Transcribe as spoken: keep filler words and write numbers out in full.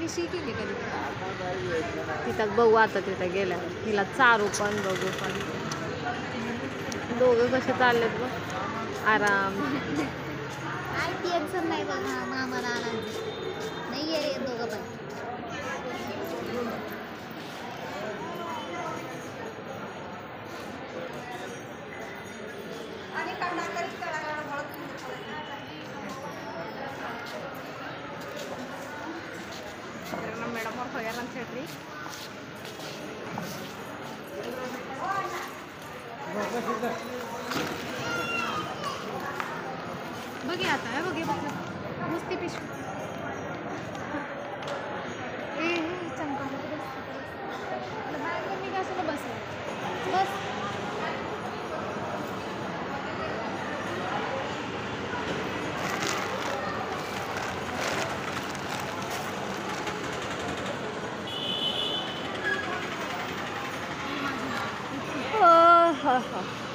पिशी केली कधी तिथं बघू आता तिथं गेल्या तिला चारू पण बघू पण दोघं कसे चाललेत बघ आराम काय टेन्शन नाही बघ हा मामाला आला नाही आहे दोघं पण मॅडम और फगेरन छेत्री बघे आता है बघे बघ नुसती पिशवी ए ए चंपा मी कशाला बसला बस हा हा